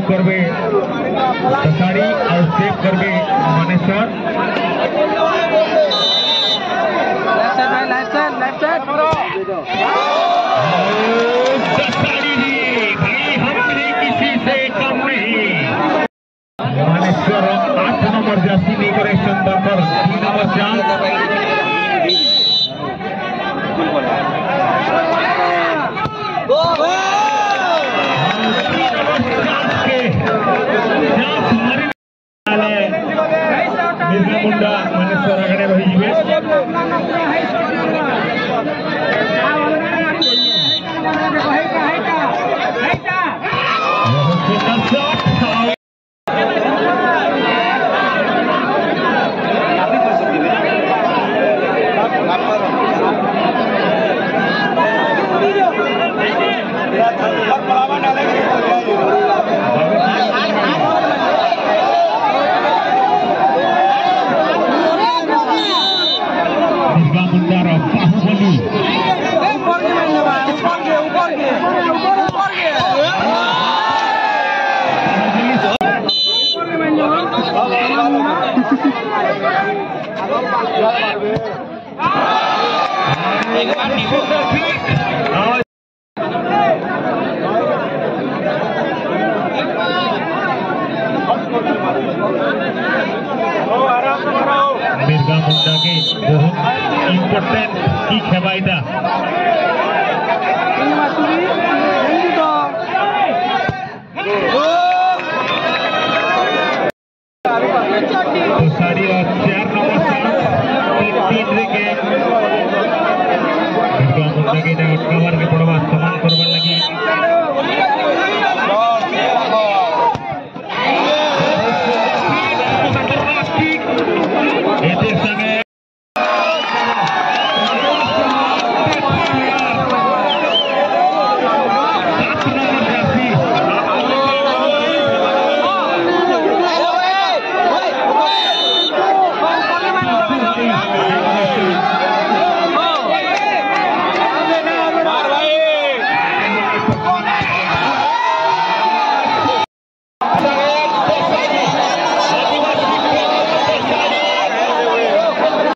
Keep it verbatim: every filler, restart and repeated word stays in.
करबे तसाड़ी और सेव करबे मानेश्वर लेफ्ट साइड भाई लेफ्ट साइड लेफ्ट साइड तसाड़ी जी भाई हम नहीं किसी से कम नहीं मानेश्वर आठ नंबर जासी नहीं करे चंदर पर तीन नंबर जान मिर्जा मुंडा मानेश्वर आगड़े रही मिर्जा मुंडा के बहुत इम्पोर्टेंट की खेवाईदा तो साड़ी और चार नंबर तीन तीन रे के मिर्जा मुंडा के जगह कवर के पड़वा